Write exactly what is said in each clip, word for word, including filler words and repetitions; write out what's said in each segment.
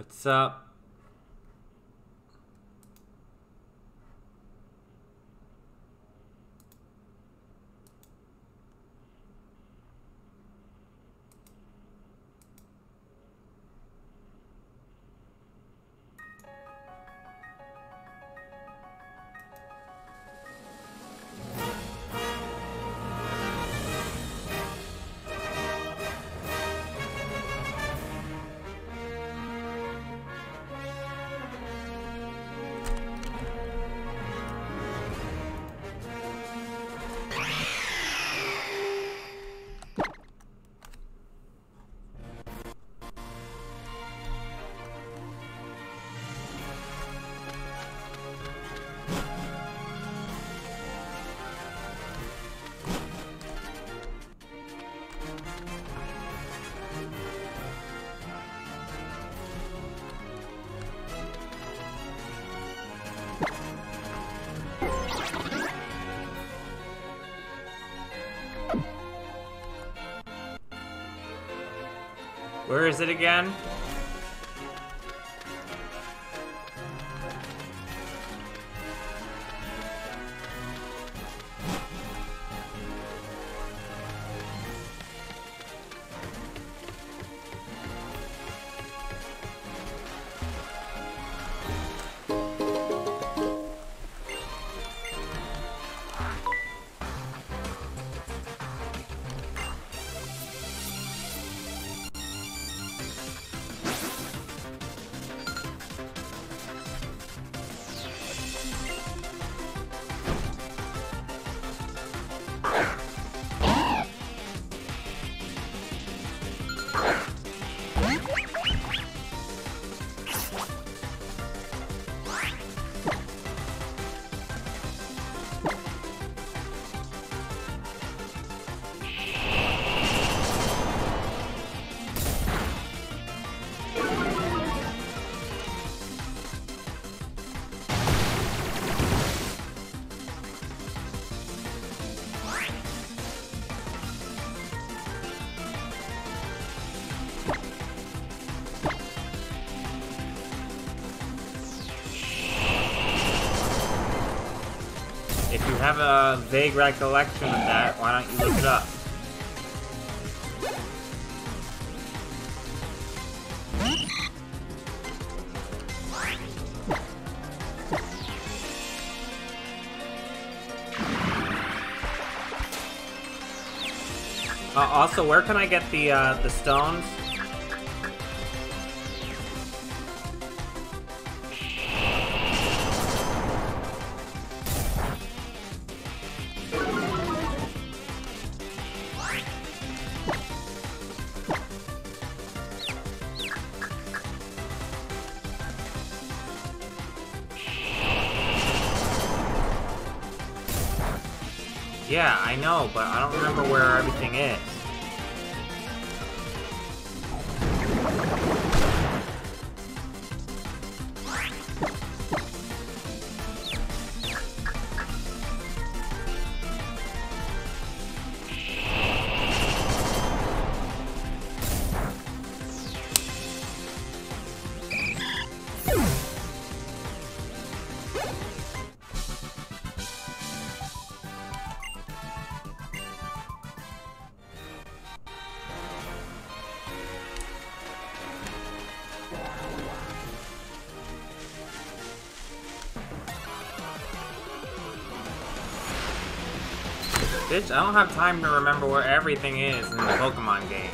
What's up? Where is it again? If you have a vague recollection of that, why don't you look it up? Uh, also, where can I get the uh, the stones? Yeah, I know, but I don't remember where everything is. Bitch, I don't have time to remember where everything is in the Pokemon game.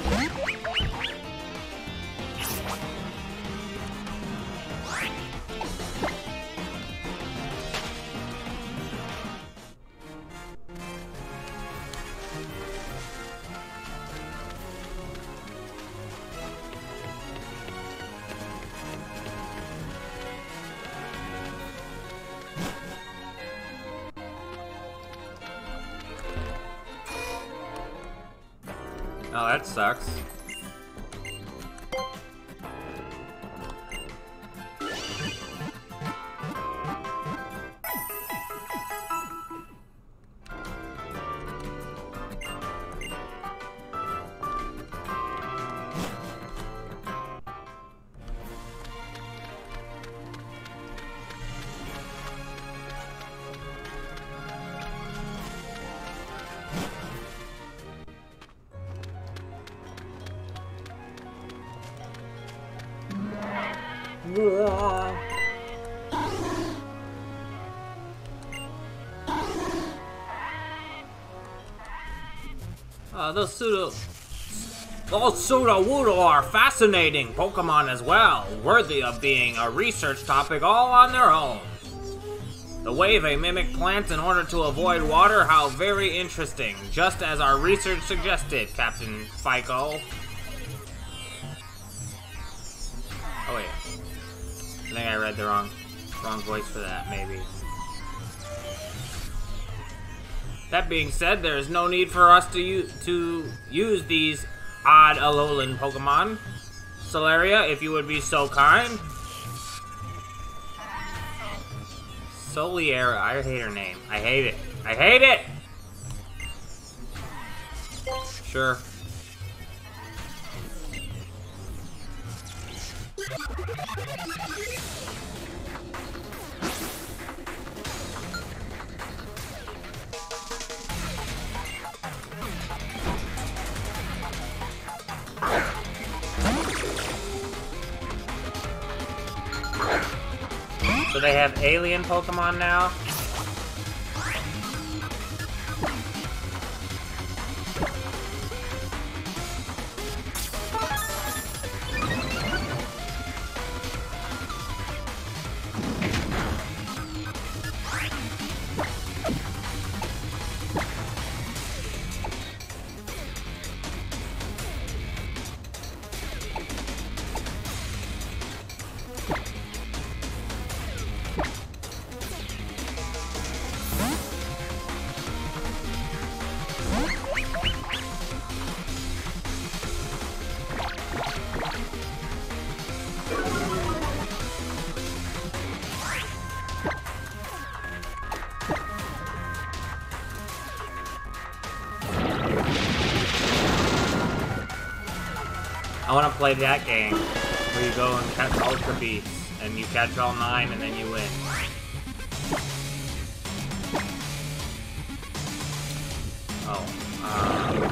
Oh, that sucks. Uh, those pseudo... Those Sudowoodo are fascinating Pokemon as well, worthy of being a research topic all on their own. The way they mimic plants in order to avoid water, how very interesting, just as our research suggested, Captain Fico. Oh wait, I think I read the wrong, wrong voice for that, maybe. That being said, there is no need for us to, u to use these odd Alolan Pokemon. Solaria, if you would be so kind. Soliera, I hate her name. I hate it. I hate it! Sure. So they have alien Pokemon now? I want to play that game where you go and catch Ultra Beasts and you catch all nine and then you win. Oh, um...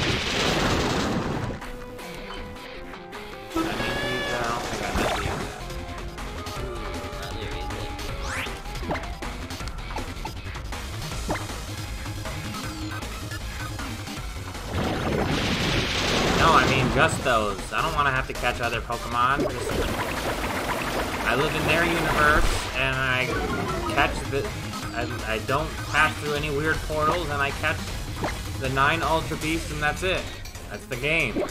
I need to use that. I don't think I meant to use that. Ooh, not there No, I mean just those. I don't want to have to catch other Pokemon. Just, I live in their universe, and I catch the... I, I don't pass through any weird portals, and I catch the nine Ultra Beasts, and that's it. That's the game.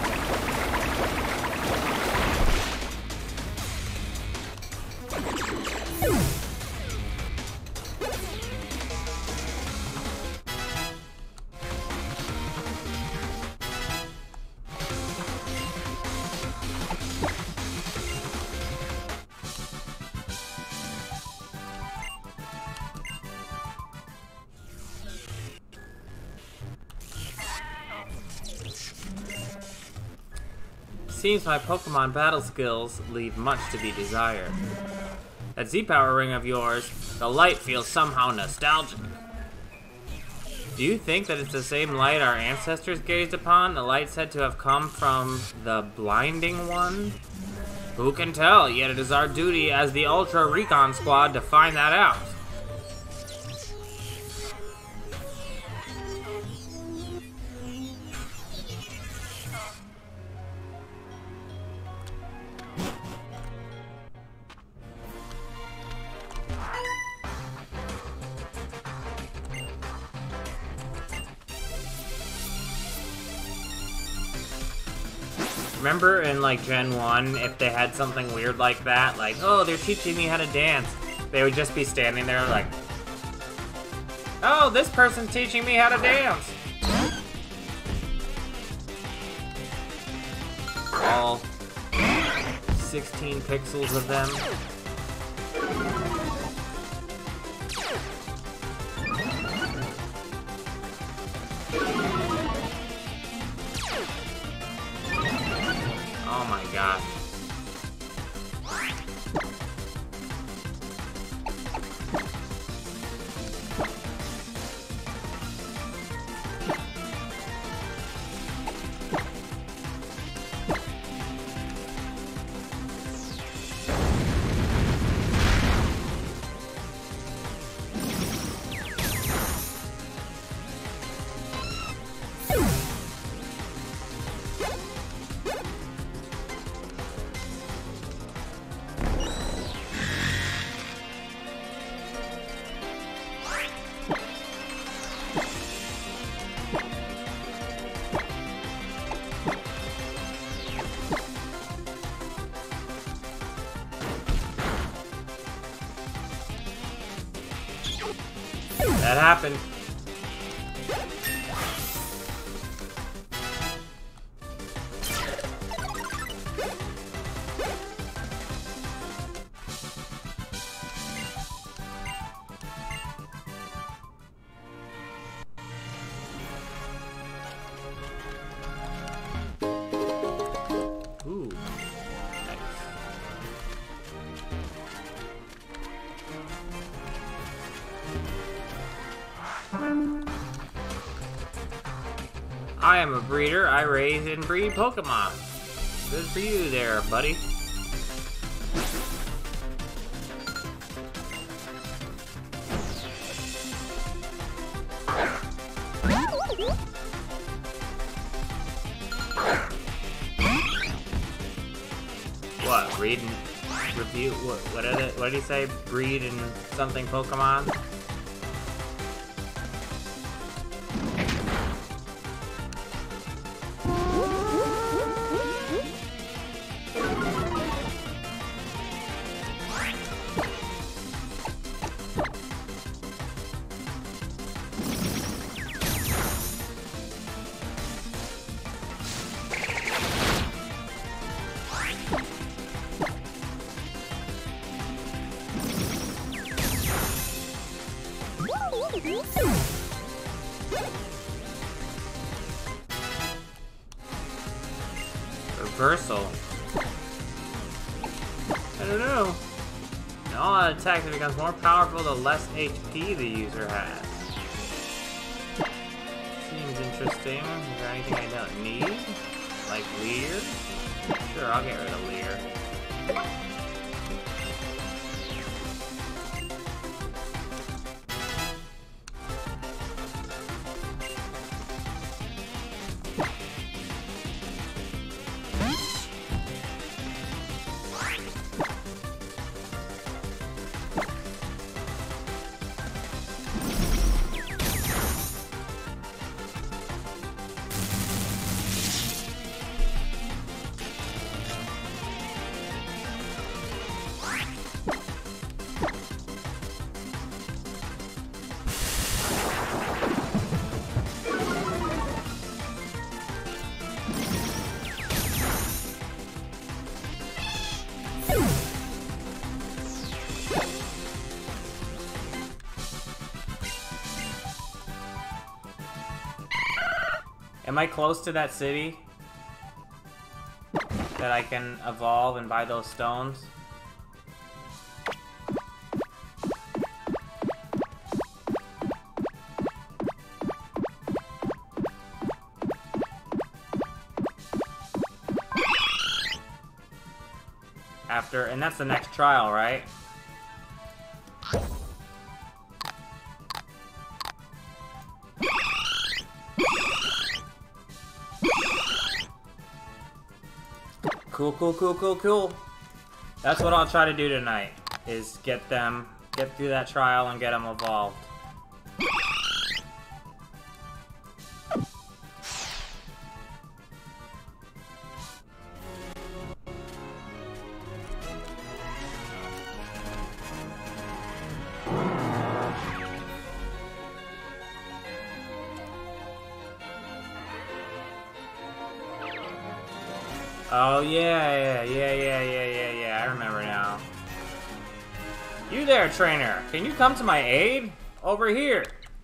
Seems my Pokemon battle skills leave much to be desired. That Z-Power ring of yours, the light feels somehow nostalgic. Do you think that it's the same light our ancestors gazed upon? The light said to have come from the Blinding One? Who can tell, yet it is our duty as the Ultra Recon Squad to find that out. Remember in, like, Gen one, if they had something weird like that, like, oh, they're teaching me how to dance, they would just be standing there like, oh, this person's teaching me how to dance! All sixteen pixels of them. Oh my gosh. You That happened. Ooh, nice. I am a breeder. I raise and breed Pokemon. Good for you there, buddy. What? Read and review? What? What did it? What did he say? Breed and something Pokemon? Reversal. I don't know. In all attacks, it becomes more powerful the less H P the user has. Seems interesting. Is there anything I don't need? Like Leer? Sure, I'll get rid of Leer. Am I close to that city that I can evolve and buy those stones? After, and that's the next trial, right? Cool, cool, cool, cool, cool. That's what I'll try to do tonight, is get them, get through that trial and get them evolved. Oh, yeah, yeah, yeah, yeah, yeah, yeah, yeah, I remember now. You there, trainer. Can you come to my aid? Over here.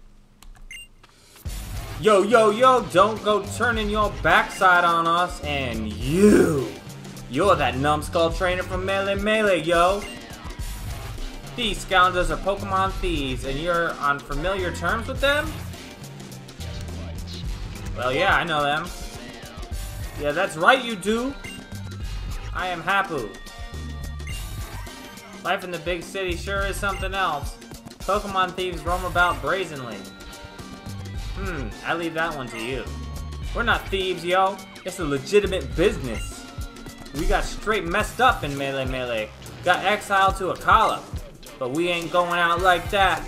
Yo, yo, yo, don't go turning your backside on us. And you. You're that numbskull trainer from Melee Melee, yo. These scoundrels are Pokemon thieves, and you're on familiar terms with them? Well, yeah, I know them. Yeah, that's right, you do. I am Hapu. Life in the big city sure is something else. Pokemon thieves roam about brazenly. Hmm, I leave that one to you. We're not thieves, yo. It's a legitimate business. We got straight messed up in Melee Melee. Got exiled to Akala. But we ain't going out like that.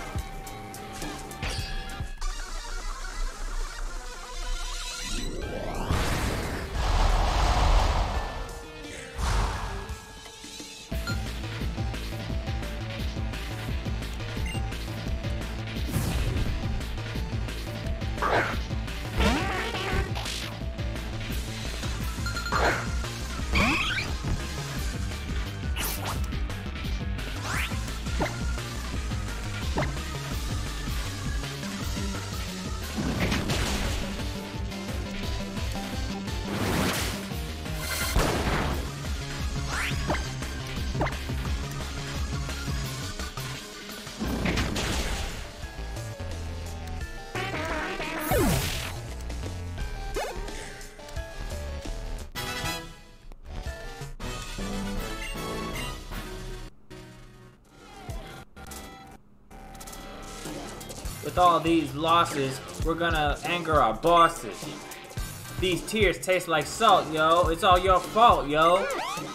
With all these losses, we're gonna anger our bosses. These tears taste like salt, yo. It's all your fault, yo.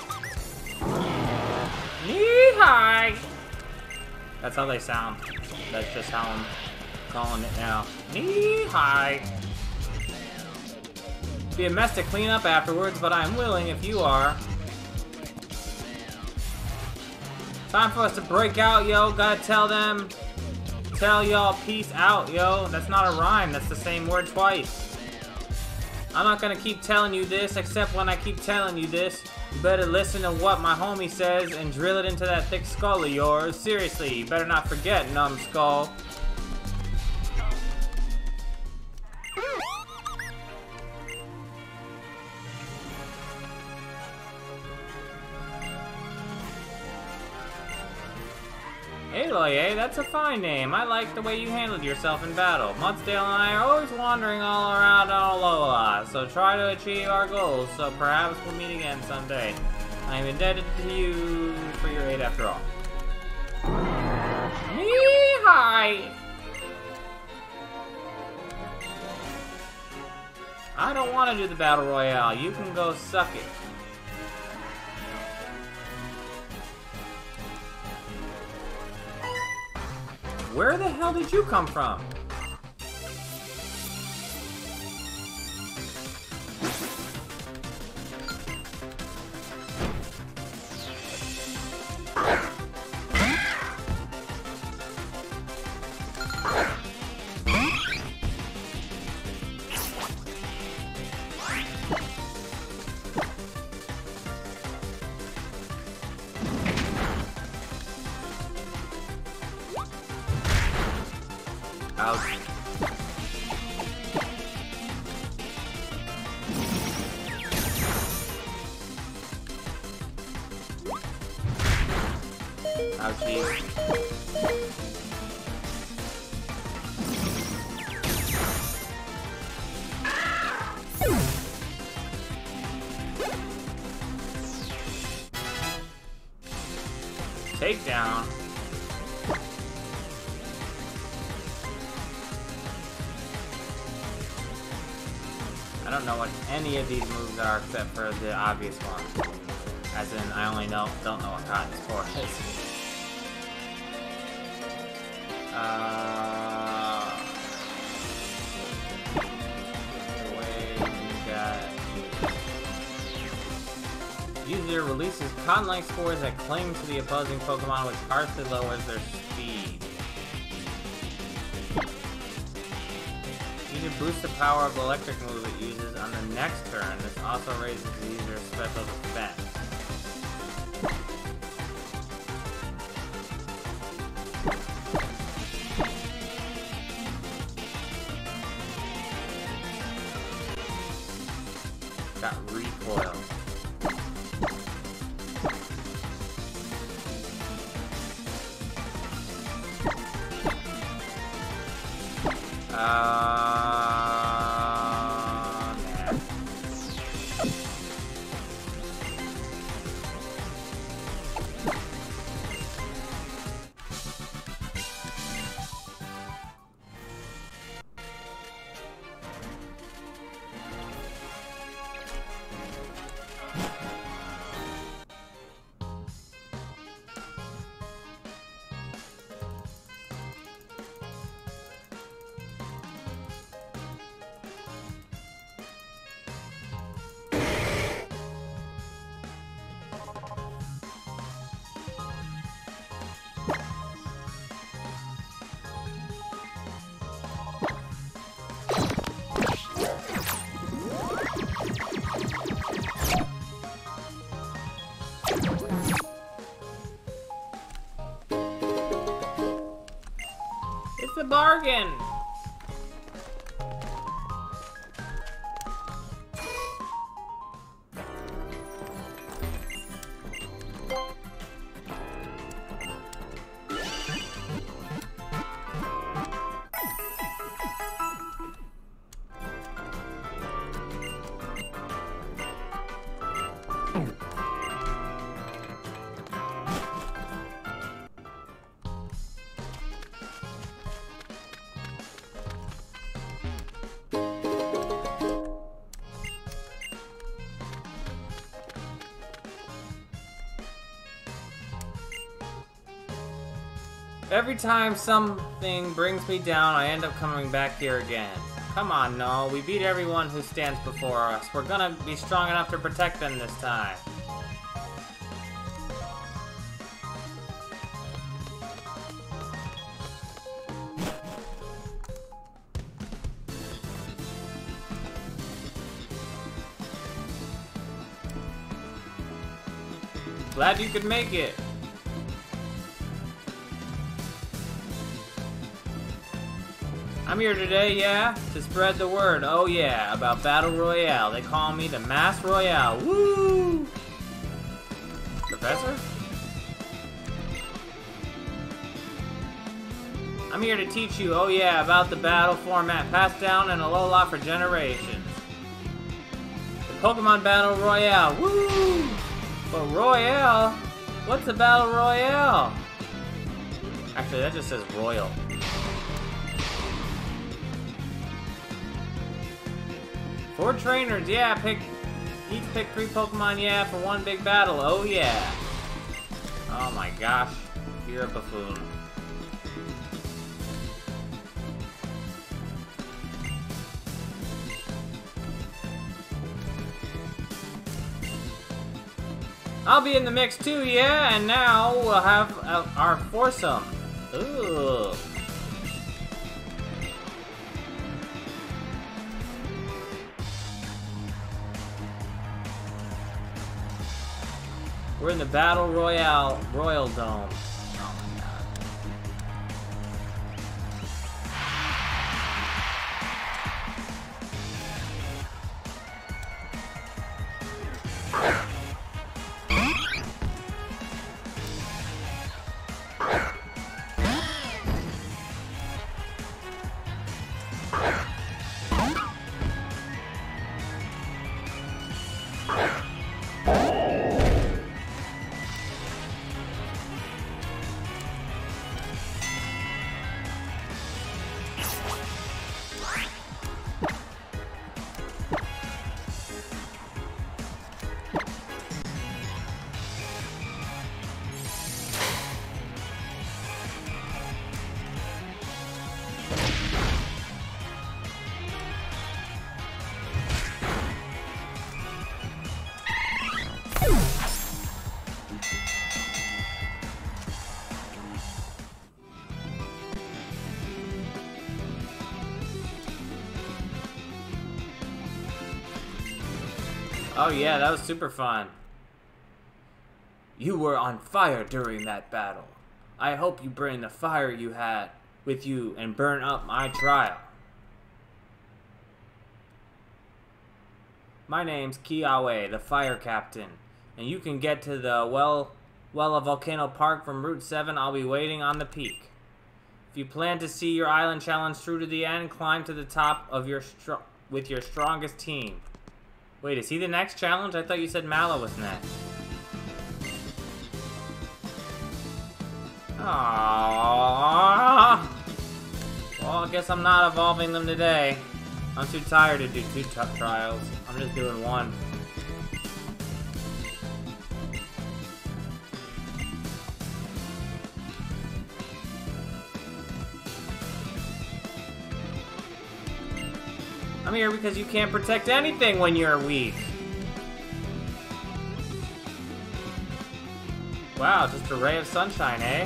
Knee-high. That's how they sound. That's just how I'm calling it now. Knee-high. Be a mess to clean up afterwards, but I'm willing if you are. Time for us to break out, yo. Gotta tell them. Tell y'all peace out, yo. That's not a rhyme. That's the same word twice. I'm not gonna keep telling you this, except when I keep telling you this. You better listen to what my homie says and drill it into that thick skull of yours. Seriously, you better not forget, numbskull. Aloy, eh? That's a fine name. I like the way you handled yourself in battle. Mudsdale and I are always wandering all around Alola, so try to achieve our goals, so perhaps we'll meet again someday. I am indebted to you for your aid after all. Knee-high! I don't want to do the Battle Royale. You can go suck it. Where the hell did you come from? Ouch. Ouchie. Takedown. I don't know what any of these moves are except for the obvious one. As in, I only know don't know what Cotton's for is. Uh, the way you got user releases Cotton-like spores that cling to the opposing Pokemon, which partially lowers their speed. You boost the power of the electric move it uses on the next turn. This also raises the user's special defense. Got recoil. Uh... It's a bargain! Every time something brings me down, I end up coming back here again. Come on, no. We beat everyone who stands before us. We're gonna be strong enough to protect them this time. Glad you could make it. I'm here today, yeah, to spread the word, oh yeah, about Battle Royale. They call me the Mass Royale. Woo! Professor? I'm here to teach you, oh yeah, about the battle format passed down in Alola for generations. The Pokemon Battle Royale. Woo! But Royale? What's a Battle Royale? Actually, that just says Royal. Four trainers, yeah, pick each pick three Pokemon, yeah, for one big battle, oh yeah. Oh my gosh, you're a buffoon. I'll be in the mix too, yeah, and now we'll have uh, our foursome. Ooh. We're in the Battle Royale Royal Dome. Oh my god. Oh yeah, that was super fun. You were on fire during that battle. I hope you bring the fire you had with you and burn up my trial. My name's Kiawe, the Fire Captain, and you can get to the well, well of Volcano Park from Route seven. I'll be waiting on the peak. If you plan to see your island challenge through to the end, climb to the top of your str with your strongest team. Wait, is he the next challenge? I thought you said Mallow was next. Aww. Well, I guess I'm not evolving them today. I'm too tired to do two tough trials. I'm just doing one. I'm here because you can't protect anything when you're weak. Wow, just a ray of sunshine, eh?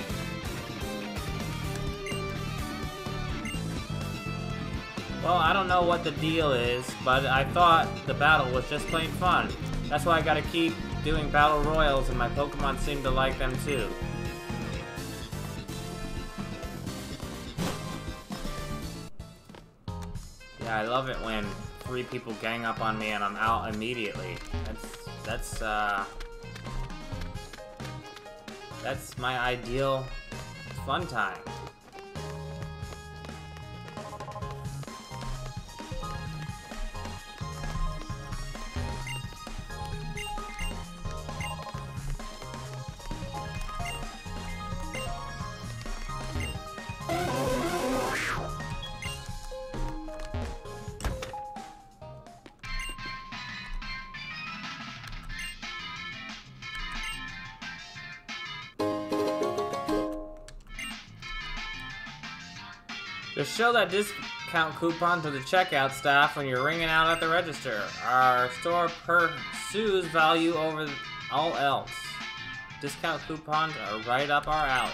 Well, I don't know what the deal is, but I thought the battle was just plain fun. That's why I gotta keep doing battle royals, and my Pokemon seem to like them too. Yeah, I love it when three people gang up on me and I'm out immediately. That's, that's, uh... That's my ideal fun time. Just show that discount coupon to the checkout staff when you're ringing out at the register. Our store pursues value over all else. Discount coupons are right up our alley.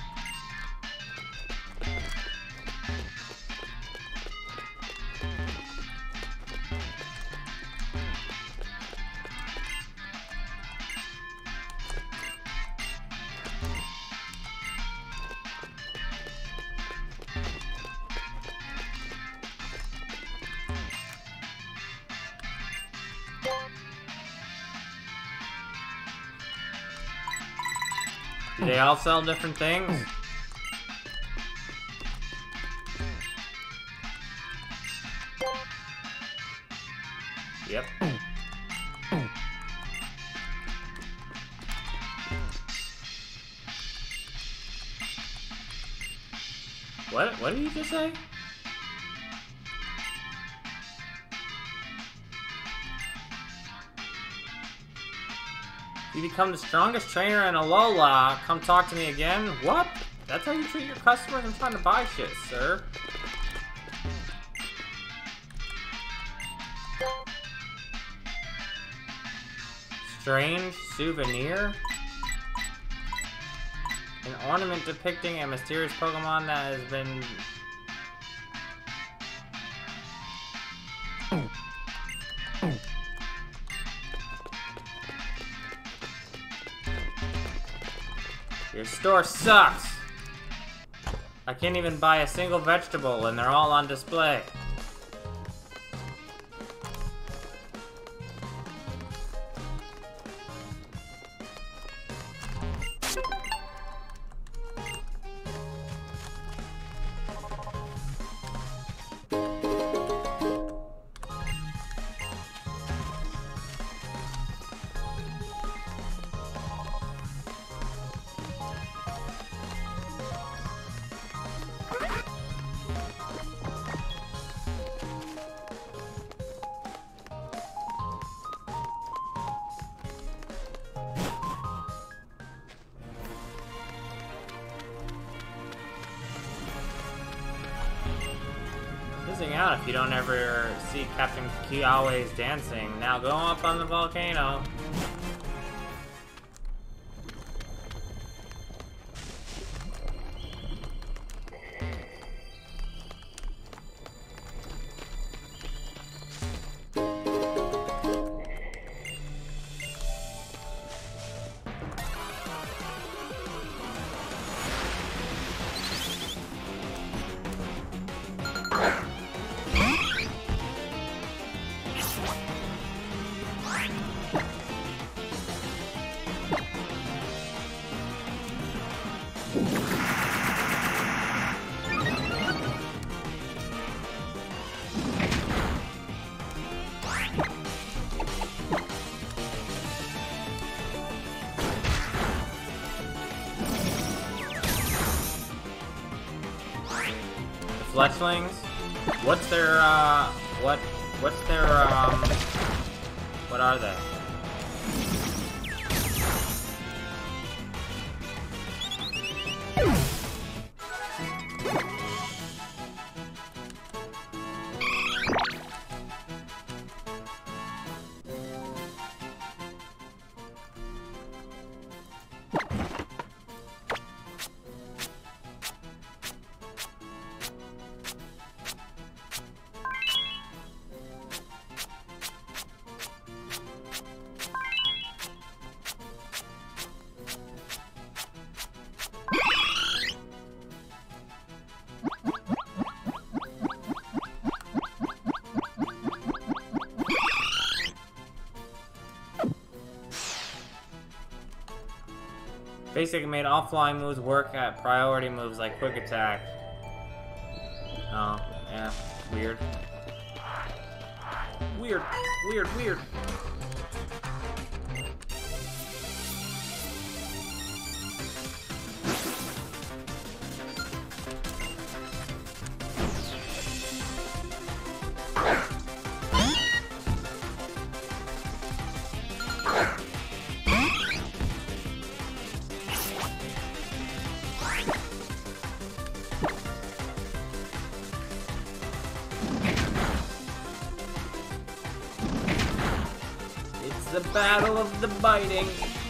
Do they all sell different things? Yep. What? What did you just say? You become the strongest trainer in Alola. Come talk to me again? What? That's how you treat your customers? I'm trying to buy shit, sir. Strange souvenir? An ornament depicting a mysterious Pokemon that has been... Your store sucks! I can't even buy a single vegetable and they're all on display. Missing out if you don't ever see Captain Q always dancing. Now go up on the volcano. Fletchlings? What's their, uh, what, what's their, um, what are they? Basically made all flying moves work at priority moves like quick attack. Oh, yeah, weird. Weird, weird, weird. the battle of the biting.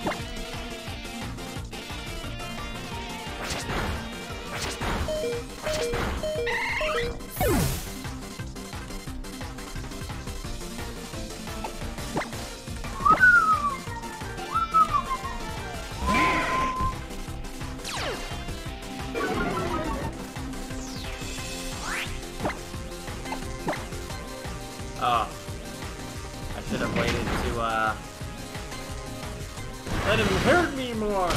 Oh. I should have waited to, uh... let him hurt me more!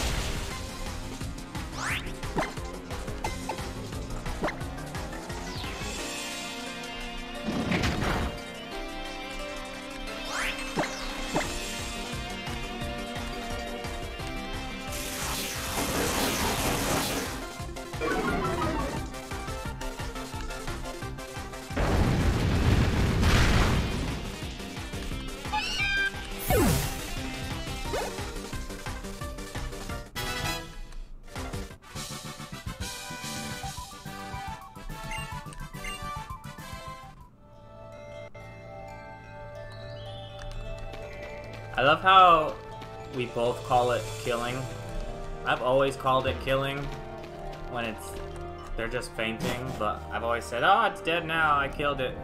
I love how we both call it killing. I've always called it killing when it's they're just fainting, but I've always said, oh, it's dead now, I killed it.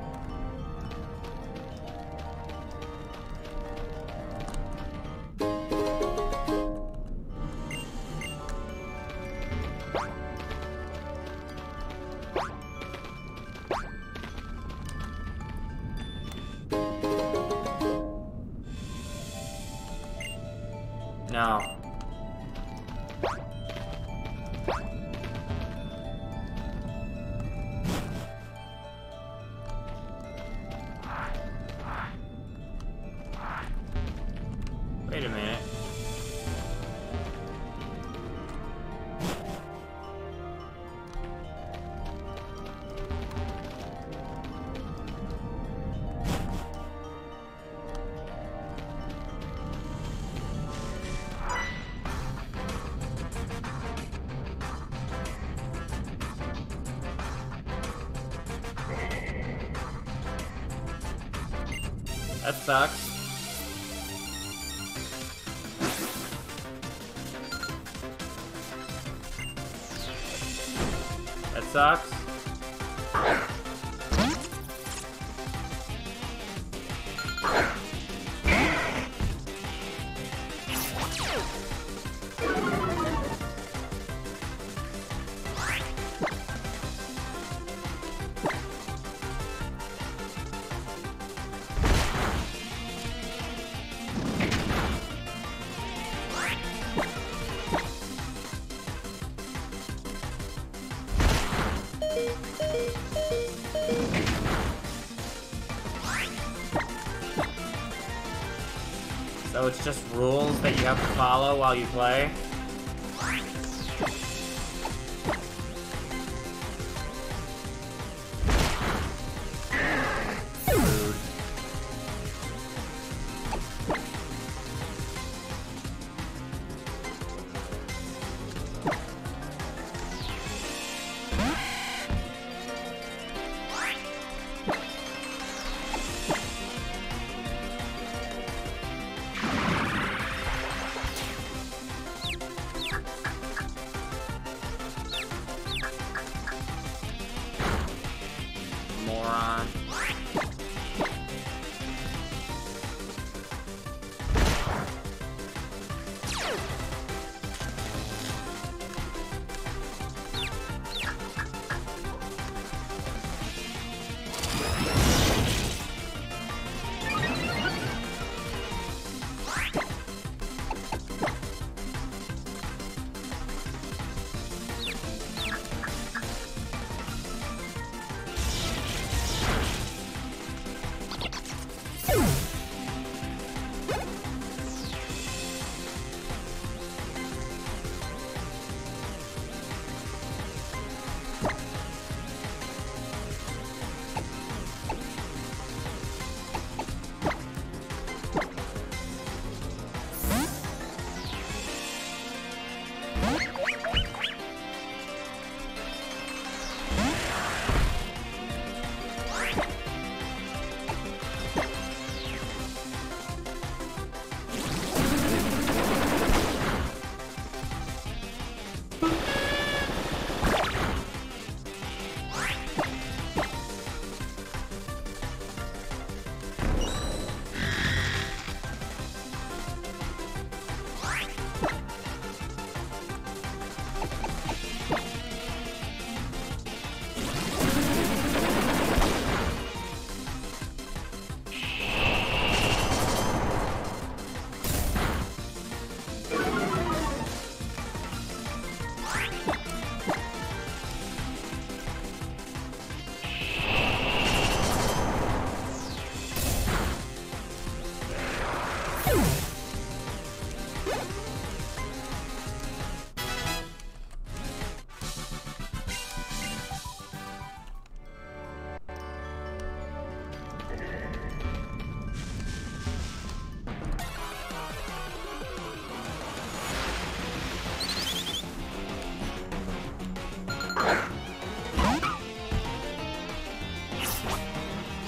No. Wait a minute. That sucks. That sucks. So it's just rules that you have to follow while you play? Rude. Moron.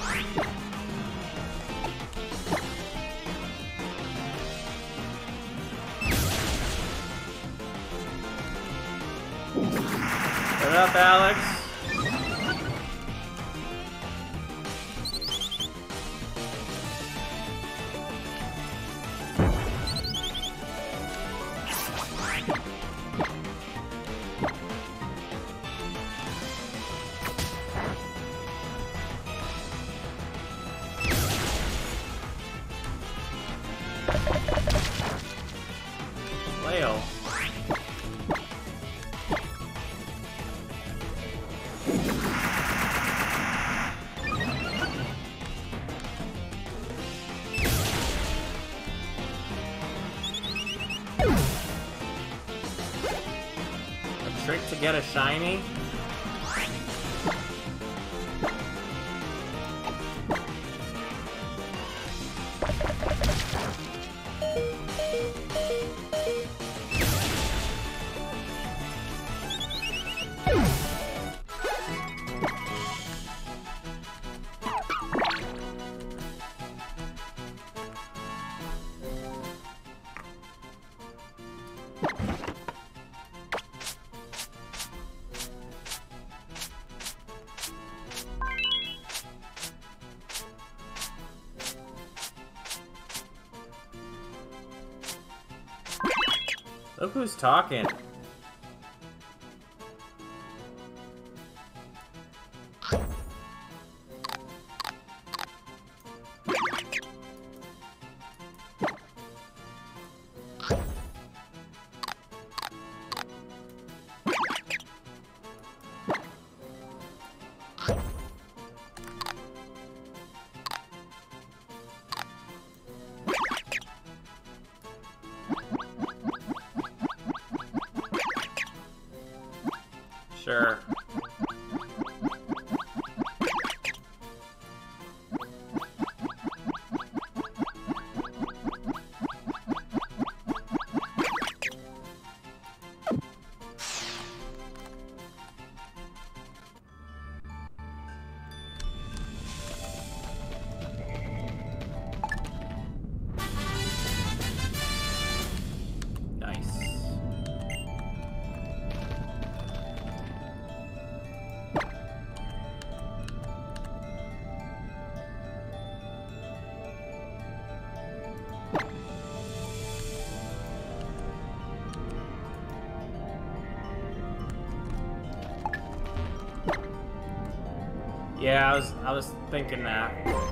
What up, Alex? Leo. A trick to get a shiny? Look who's talking. Sure. Yeah, I was I was thinking that.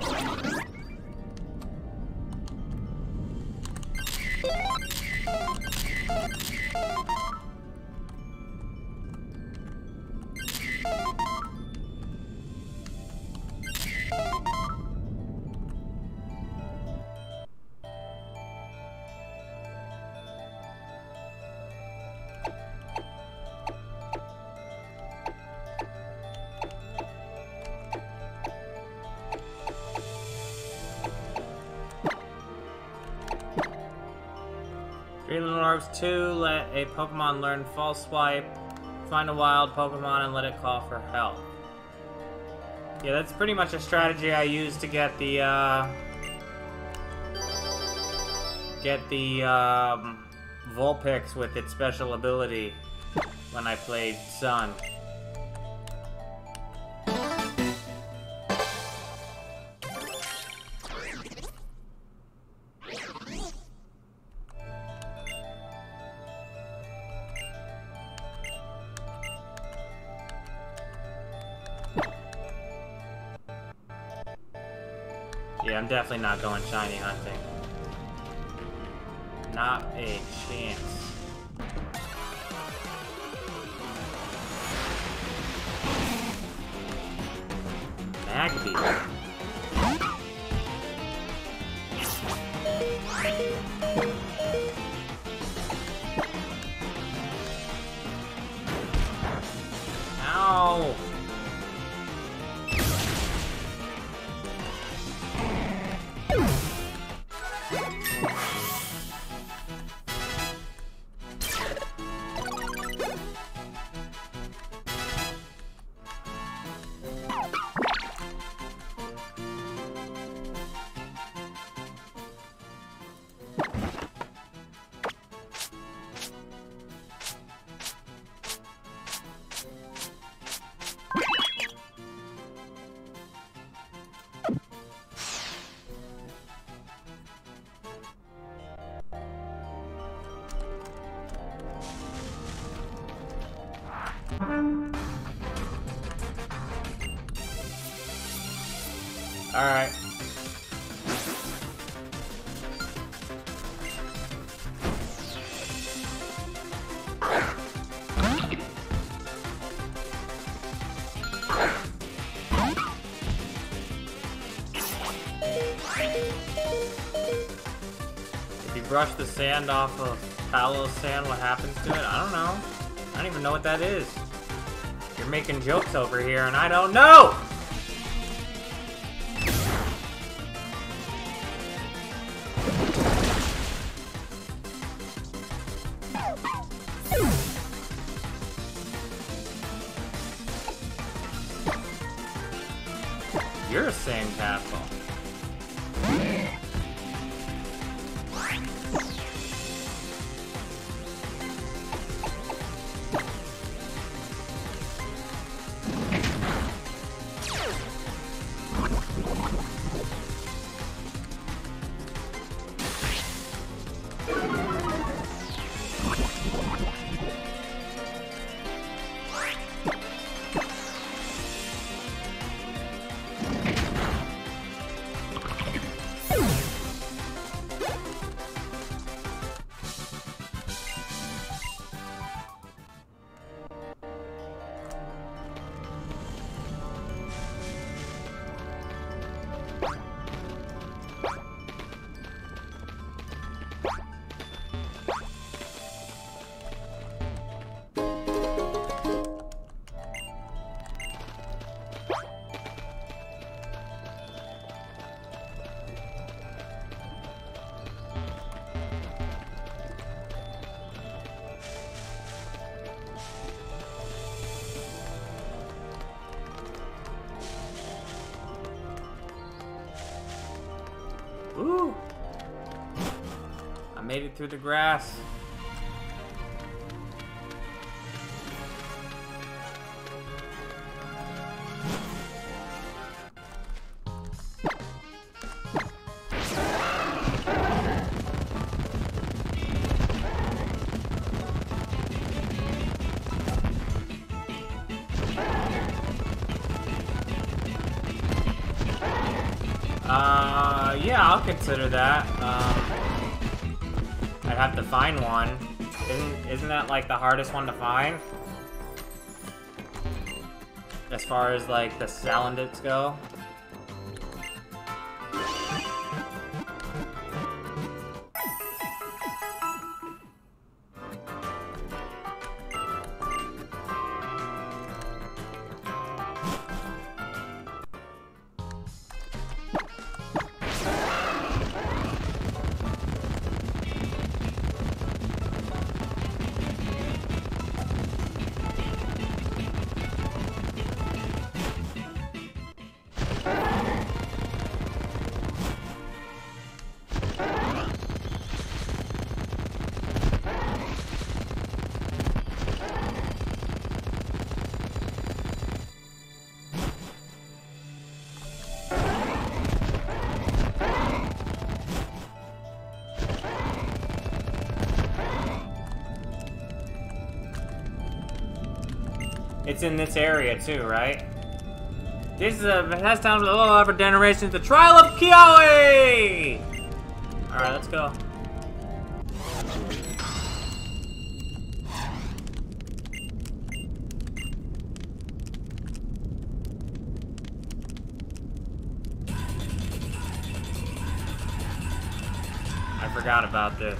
Greenland Orbs two, let a Pokemon learn False Swipe. Find a wild Pokemon and let it call for help. Yeah, that's pretty much a strategy I used to get the, uh... get the, um... Vulpix with its special ability when I played Sun. Yeah, I'm definitely not going shiny hunting. Not a chance. Magby. Ow! Alright. If you brush the sand off of Paolo's sand, what happens to it? I don't know. I don't even know what that is. You're making jokes over here, and I don't know! You're a sandcastle. Ooh! I made it through the grass. Uh, yeah, I'll consider that. Um, I'd have to find one. Isn't, isn't that, like, the hardest one to find? As far as, like, the Salandits go? It's in this area too, right? This is a has time for the little upper generations, the Trial of Kiawe! Alright, let's go. I forgot about this.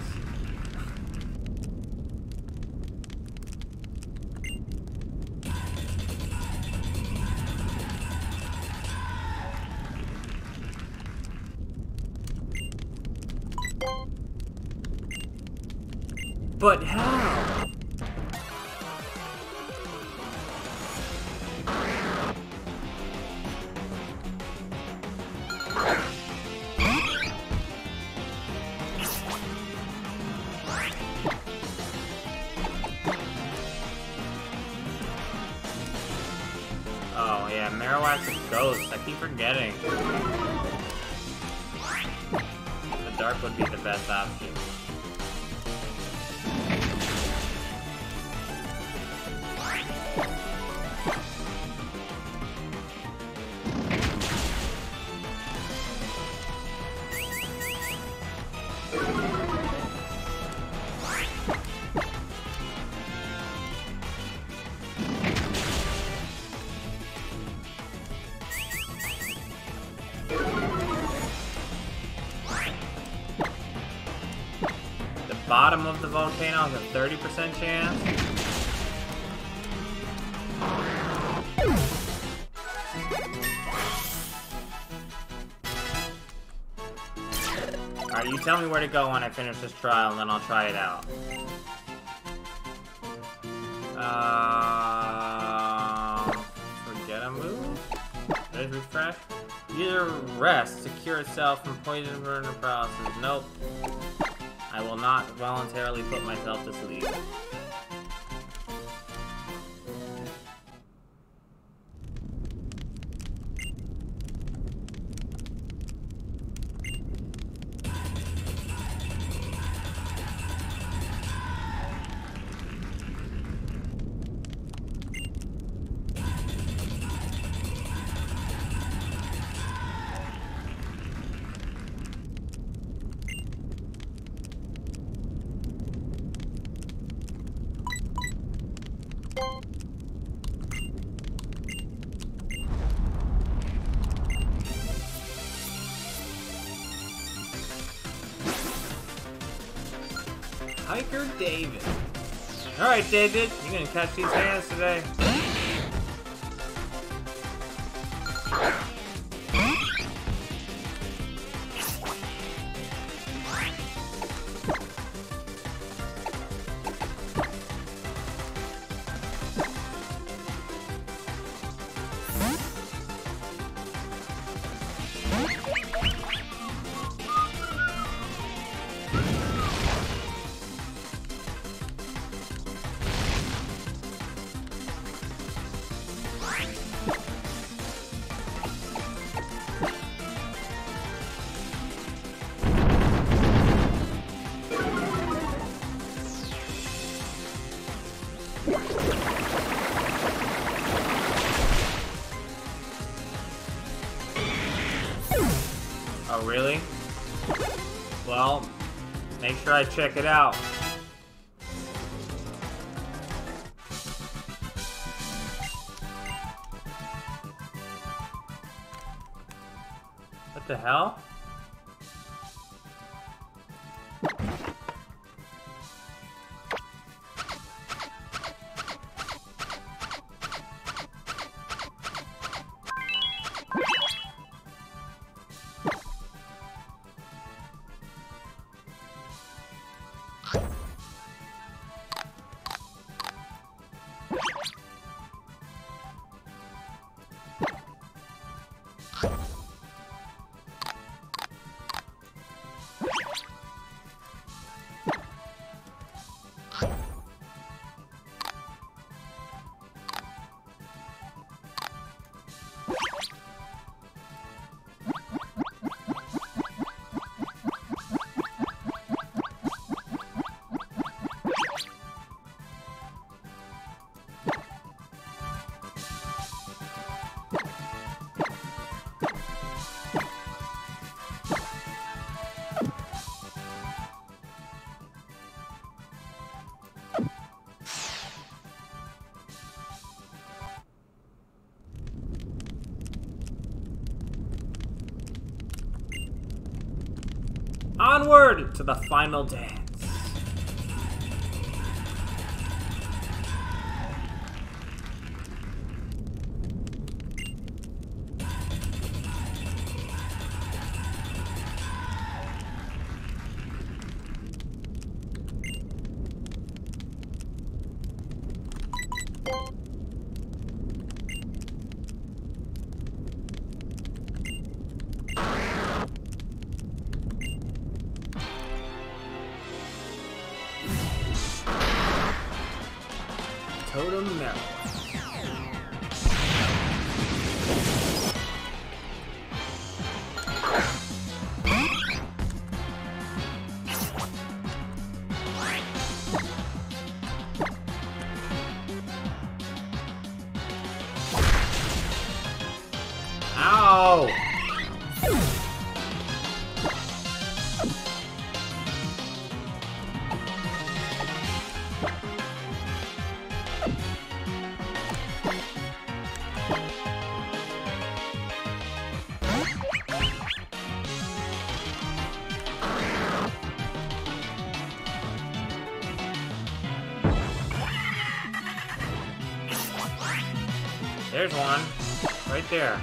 But how? Oh yeah, Marowak's a ghost. I keep forgetting. The dark would be the best option. bottom of the volcano has a thirty percent chance. Alright, you tell me where to go when I finish this trial, and then I'll try it out. Uh, forget a move? Did I refresh? Either rest to cure itself from poison burn or paralysis. Nope. I will not voluntarily put myself to sleep. Hiker David. Alright, David, you gonna catch these hands today? Oh, really? Well, make sure I check it out. What the hell? Onward to the final dance. Totem Marrow. Ow! there's one. Right there.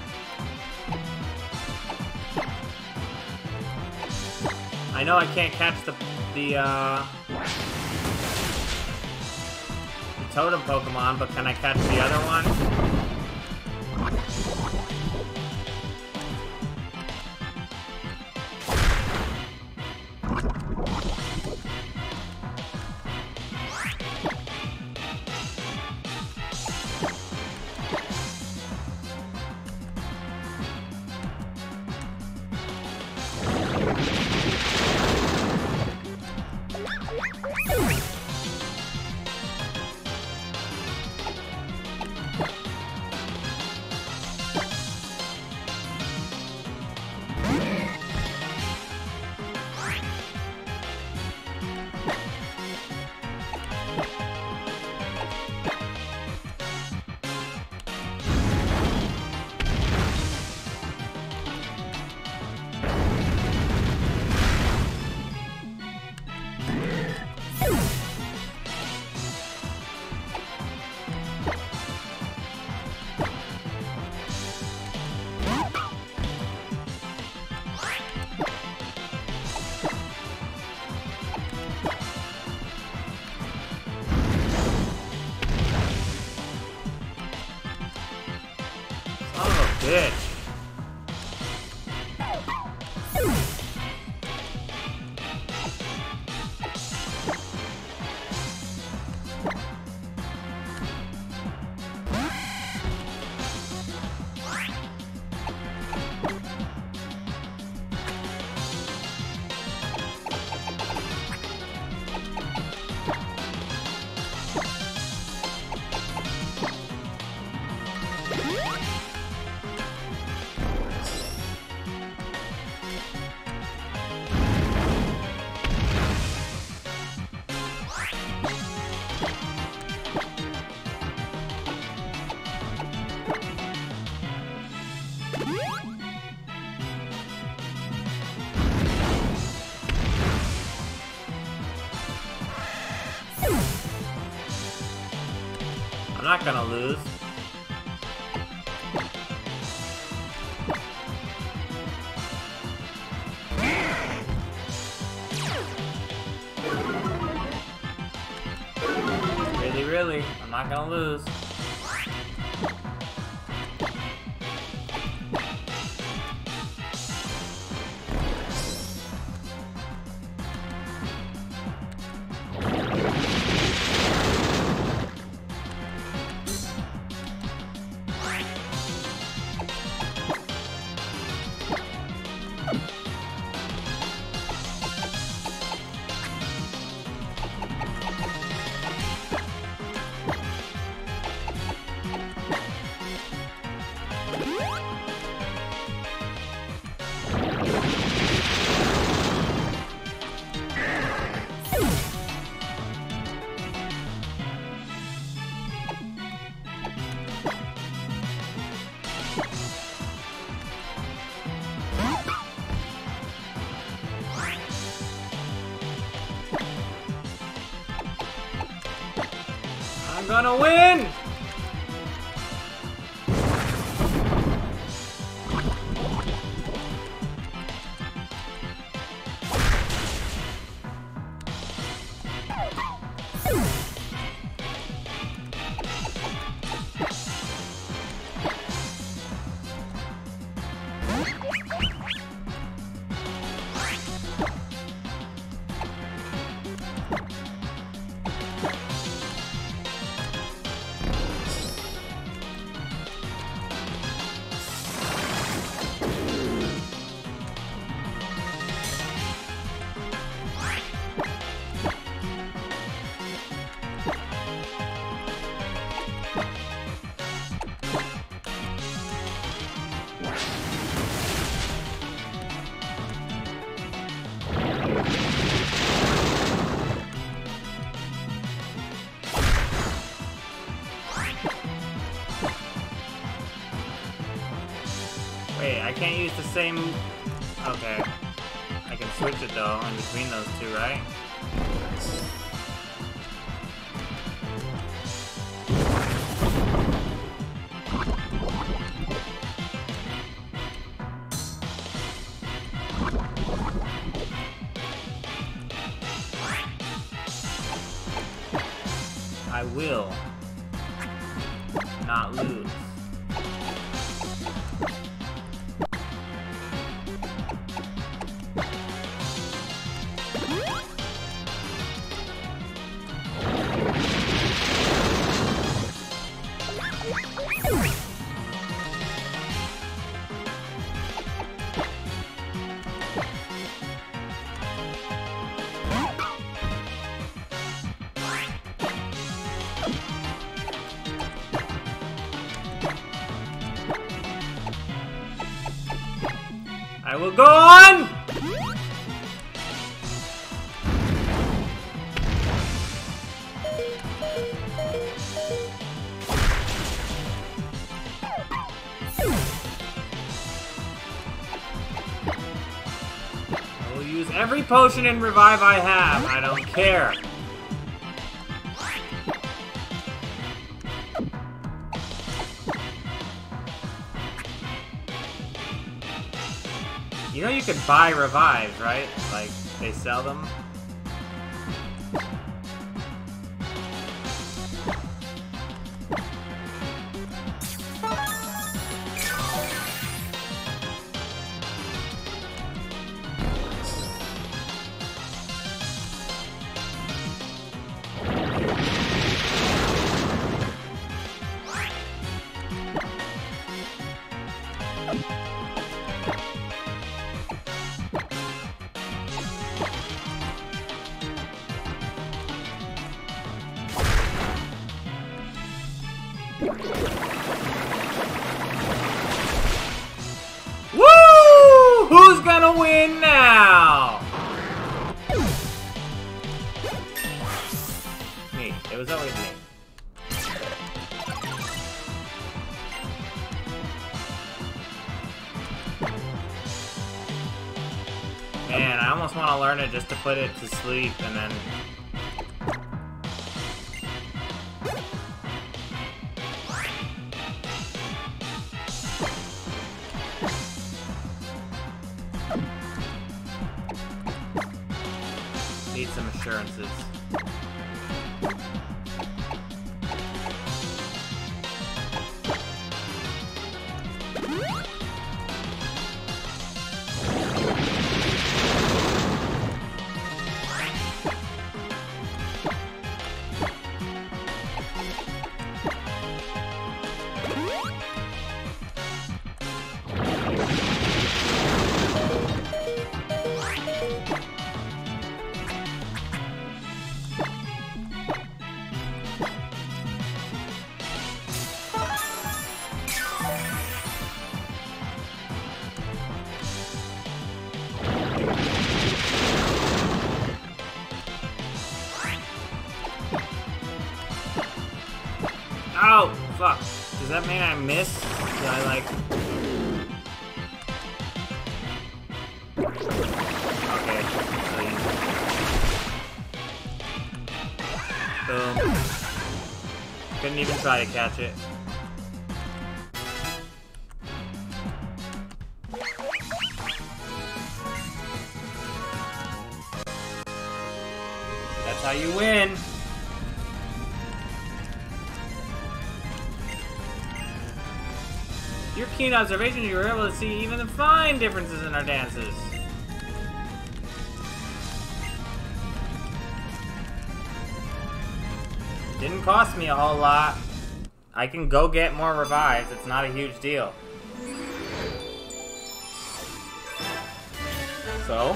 I know I can't catch the, the, uh... the totem Pokemon, but can I catch the other one? Bitch. I'm not gonna lose. Really, really, I'm not gonna lose. I'm gonna win! Wait, I can't use the same... Okay. I can switch it though, in between those two, right? I will not lose. I will go on! I will use every potion and revive I have. I don't care. You know you could buy revives, right? Like, they sell them. Woo! Who's gonna win now? Me. It was always me. Man, I almost want to learn it just to put it to sleep and then... Need some assurances. Ow! Fuck. Does that mean I miss? Did I like... Okay. Boom. Couldn't even try to catch it. That's how you win. Your keen observation, you were able to see even the fine differences in our dances. Didn't cost me a whole lot. I can go get more revives. It's not a huge deal. So?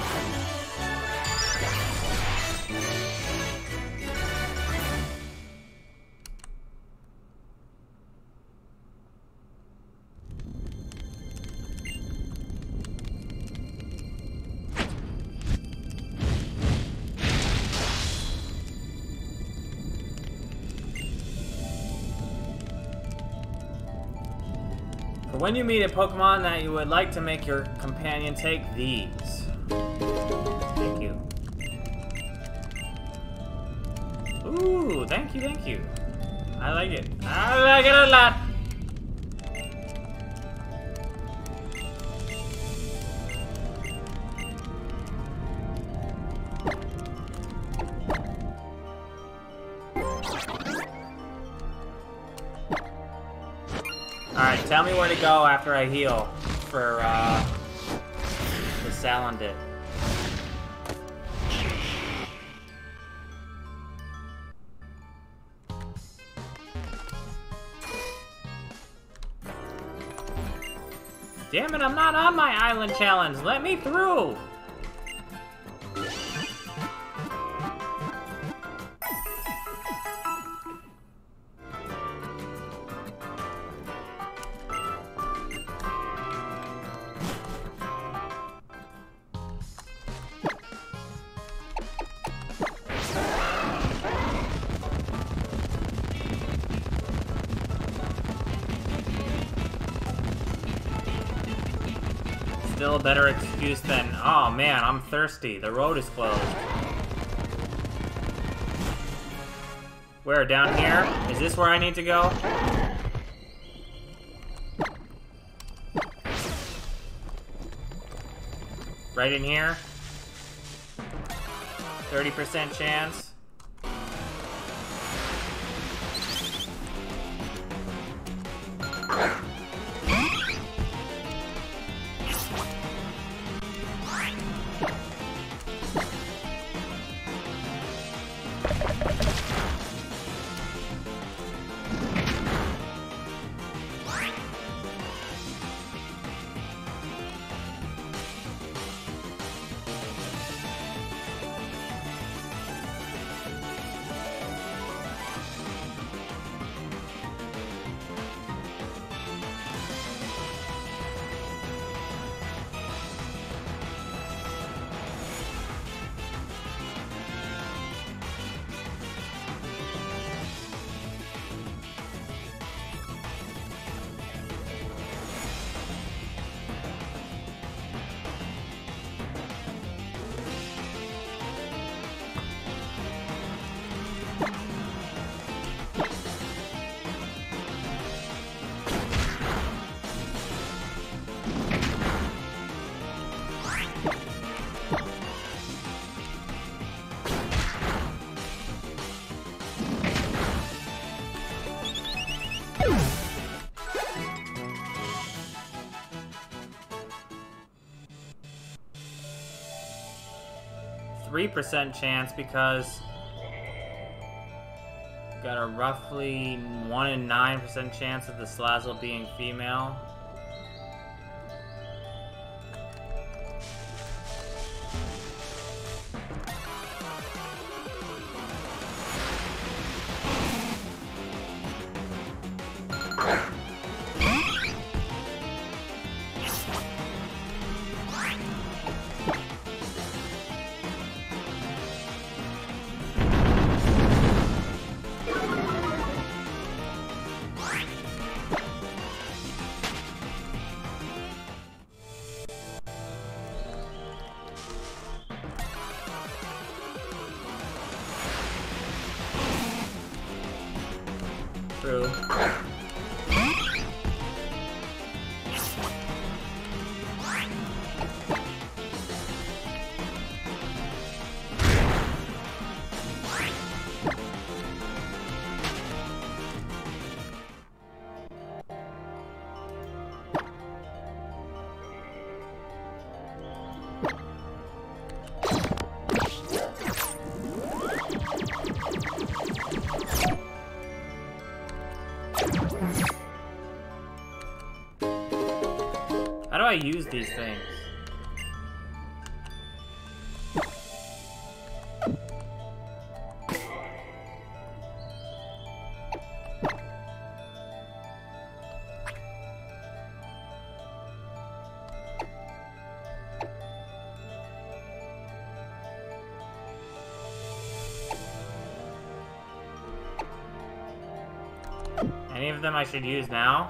When you meet a Pokemon that you would like to make your companion, take these. Thank you. Ooh, thank you, thank you. I like it. I like it a lot. tell me where to go after I heal for uh, the Salandit. Damn it, I'm not on my island challenge. Let me through. Still a better excuse than, oh man, I'm thirsty. The road is closed. Where, down here? Is this where I need to go? Right in here? thirty percent chance. three percent chance because got a roughly one in nine percent chance of the Salazzle being female. True. How do I use these things? Any of them I should use now?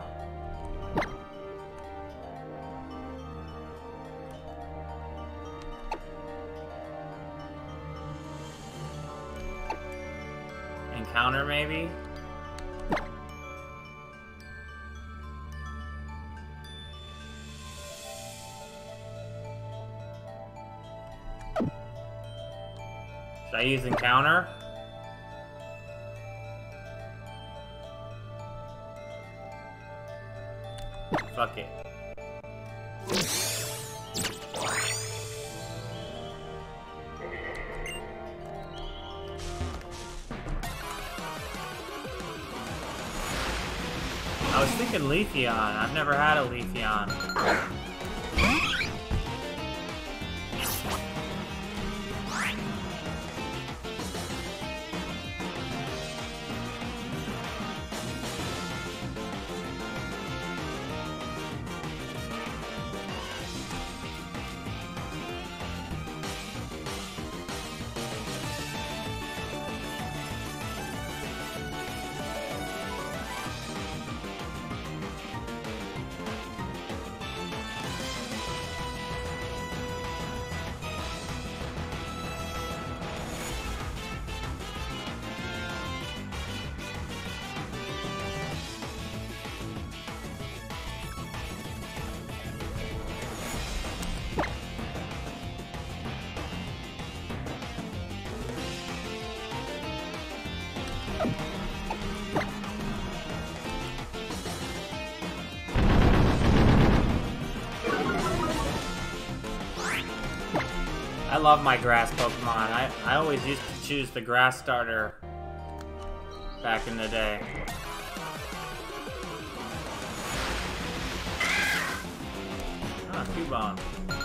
Encounter, maybe? Should I use Encounter? Fuck it. I was thinking Leafeon. I've never had a Leafeon. I love my grass Pokemon. I, I always used to choose the grass starter back in the day. Ah, Cubone.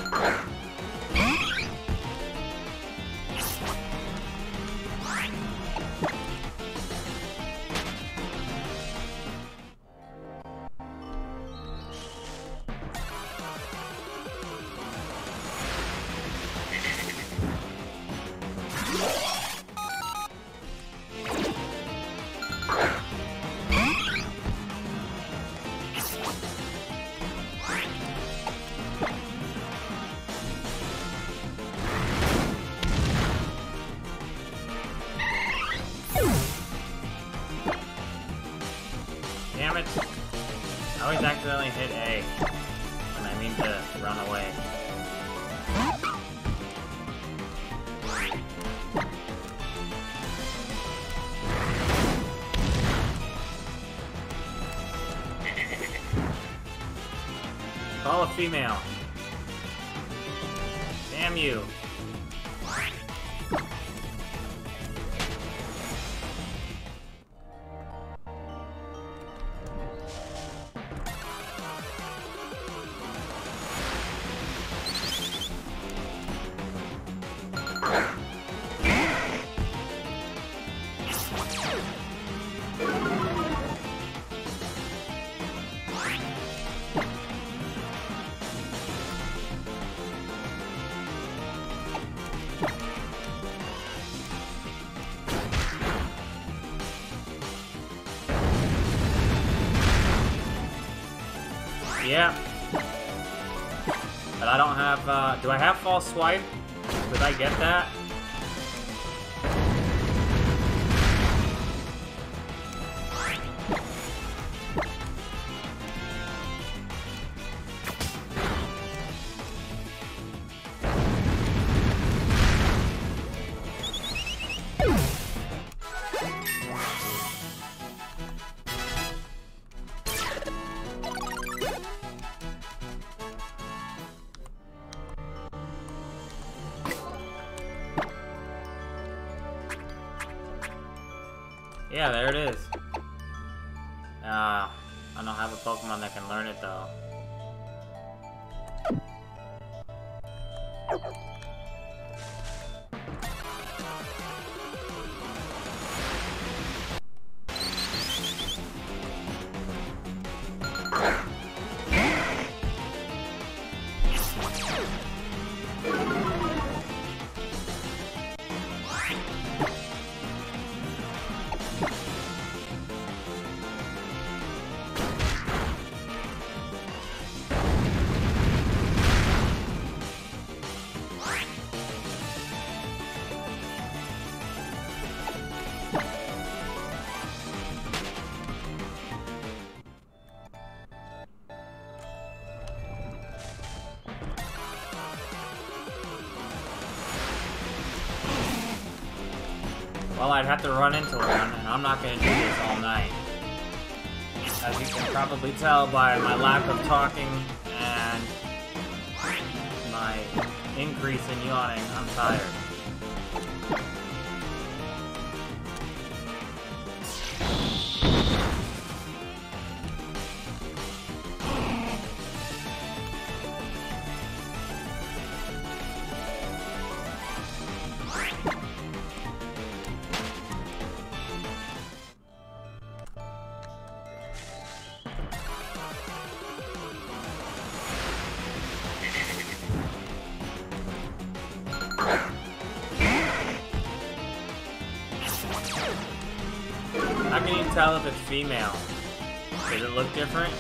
Damn it. I always accidentally hit A when I mean to run away. Call a female. Damn you. Yeah. But I don't have, uh, do I have False Swipe? Did I get that? Yeah, there it is. Uh, I don't have a Pokemon that can learn it though. Well, I'd have to run into one, and I'm not gonna do this all night. As you can probably tell by my lack of talking and my increase in yawning, I'm tired. How can you tell if it's female? Does it look different?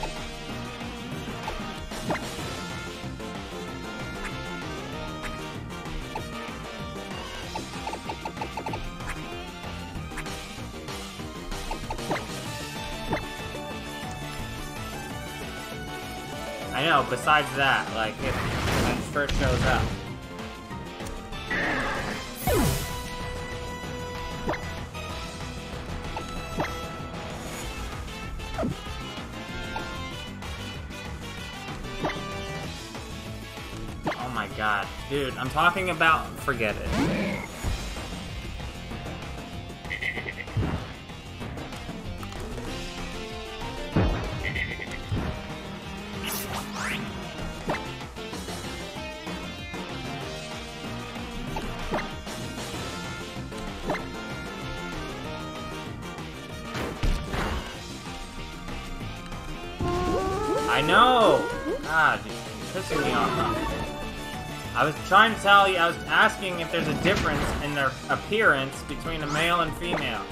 I know, besides that, like, if when it first shows up. Oh my god. Dude, I'm talking about... Forget it. I know! God, you're pissing me off. I was trying to tell you, I was asking if there's a difference in their appearance between a male and female.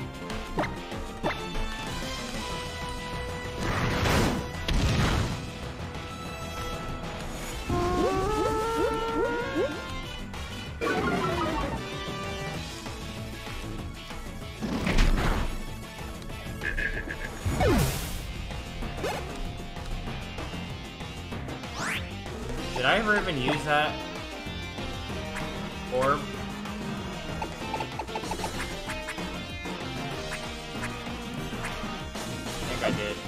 Did I ever even use that orb? I think I did.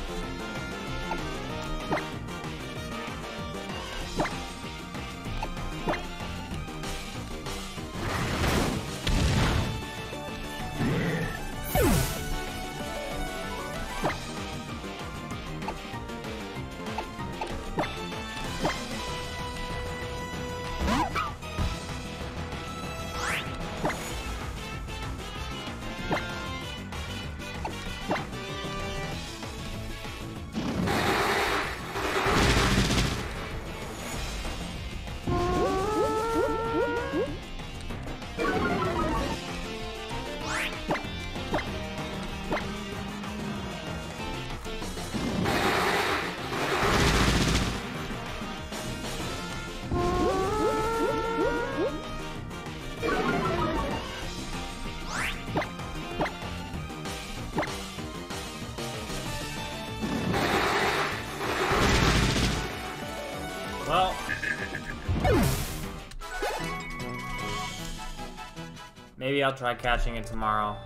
Well, maybe I'll try catching it tomorrow.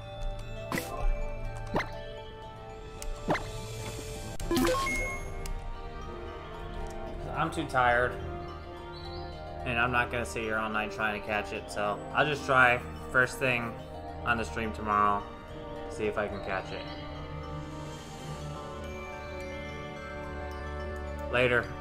I'm too tired, and I'm not gonna sit here all night trying to catch it, so I'll just try first thing on the stream tomorrow, see if I can catch it. Later.